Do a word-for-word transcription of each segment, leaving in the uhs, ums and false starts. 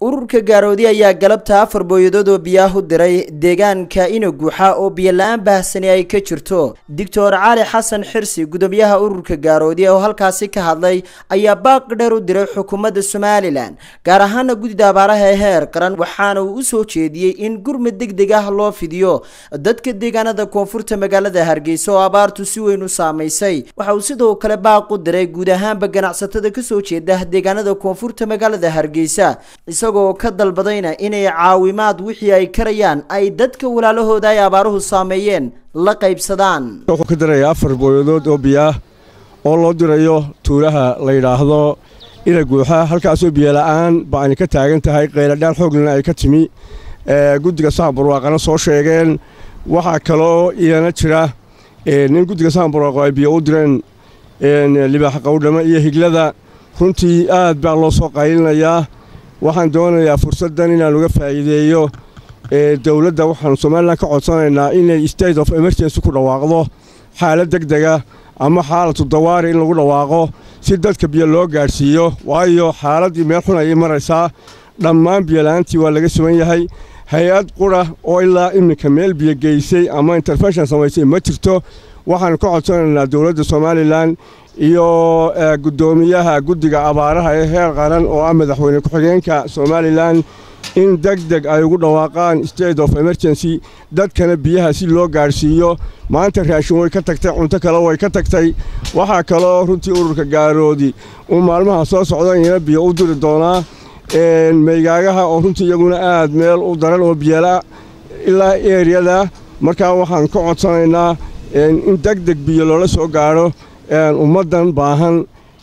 Ururka Gaaroodi ayaa galabta afar Boyadood oo biyaha u diray deegaanka Guuxa oo biyo la'aan baahsan ay ka jirto. Doctor Cali Xasan Xirsi gudoomiyaha Ururka Gaaroodi oo halkaasi ka hadlay ayaa baaq dheer u diray xukuumadda Somaliland gaar ahaan gudida abaaraha ee heer qaran waxaana uu u soo jeediyay in gurmad degdeg ah loo fidiyo dadka deegaanada koonfurta magaalada Hargeysa oo abaartu si weyn u saameysay. Waxa uu sidoo kale baaq u diray guud ahaanba ganacsatada ka soo jeeda deegaanada koonfurta magaalada Hargeysa isagoo ka dalbadayna inay caawimaad wixii ay karayaan ay dadka walaalahooda ay abaaruhu saameeyeen la qaybsadaan. Wuxuu ka diray afar Boyadood oo biyo oo loo dirayo tuulaha la yiraahdo Guuxa halkaas oo biyo la'aan baan ka taagan tahay qeyladaan xoogna ay ka timi ee gudiga Saambarwaaqana soo sheegeen waxa kale oo iyana jira nin gudiga Saambarwaaqo ay biyo u direen ee libaax qowdhama iyo higlada runtii aad baa loo soo qaylinayaa. waxaan doonayaa fursadan inaan uga faa'iideeyo ee dawladda waxaan Soomaaliland ka codsanaynaa inay state of emergency ku dhawaaqdo xaalad degdeg ah ama xaalad dawaari in lagu dhawaaqo si dadka biyo loo gaarsiiyo waayo xaaladii meel xun ay maraysaa dhammaan biyo la'aantii waa laga sugan yahay. hay'ad qura oo ilaa iminka meel biyo geysay ama intervention samaysay ma jirto. waxaan ka codsanaynaa dawladda Soomaaliland iyo gudoomiyaha gudiga abaaraha ee heer qaran oo ah madaxweyne ku xigeenka Soomaaliland in degdeg ay ugu dhawaaqaan state of emergency dadkana biyaha si loo gaarsiiyo. maanta raashin way ka tagtay cunto kale way ka tagtay. waxa kale oo runtii Ururka Gaaroodi uu maalmaha soo socda in biyo u diri doonaa een meegaagaha oo runtii iyaguna aad meel u daran oo biyo ilaa area-da markaa waxaan ka codsanaynaa in degdeg biyo loola soo gaaro ummadan baahan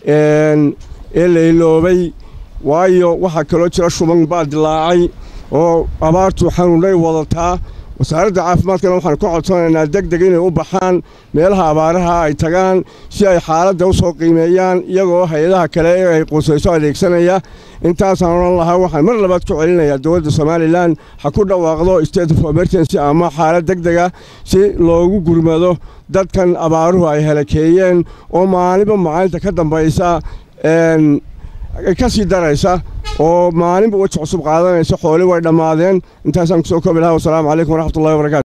ee leeloobay waayo waxa kale jira shuban baa dilaacay oo abaartu xanuunay wadataa. wasaaradda caafimaadkana waxaan ka codsanaynaa degdeg inay u baxaan meelaha abaaraha ay tagaan si ay xaaladda u soo qiimeeyaan iyagoo hay'adaha kale ay qosayso adeegsanaya. intaasaan oran lahaa waxaan mar labaad ku celinayaa dawladda Somaliland ha ku dhawaaqdo state of emergency ama xaalad degdeg ah si loogu gurmado dadkan abaaruhu ay helakeeyeen oo maalinba maalinta ka dambaysa een ka sii daraysa oo maalinba wax cusub qaadanaysa xoolo way dhamaadeen. intaasaan ku soo koobi lahaa. Wassalaamu calaykum waraxmatullaahi wabarakaatuh.